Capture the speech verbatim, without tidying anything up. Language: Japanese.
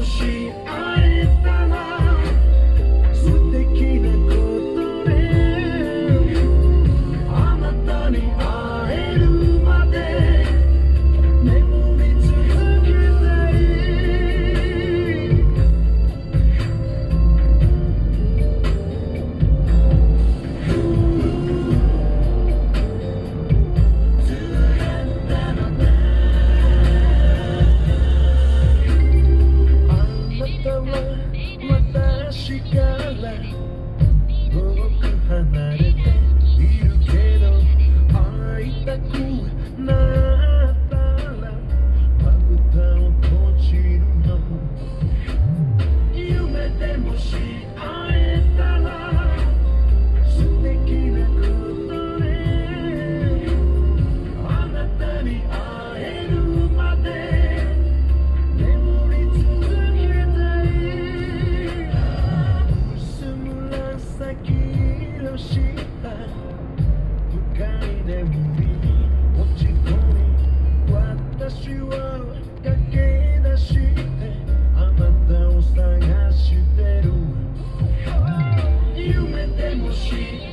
し会えたら素敵なことね。あなたに会えるまで眠り続けたい。私から遠く離れているけど会いたくなったらまぶたを閉じるの。夢でもし会えたら素敵なことね。あなたに会えるまで眠り続けたい。紫色した深い眠りに落ち込み私は駆け出してあなたを探してる。夢でもし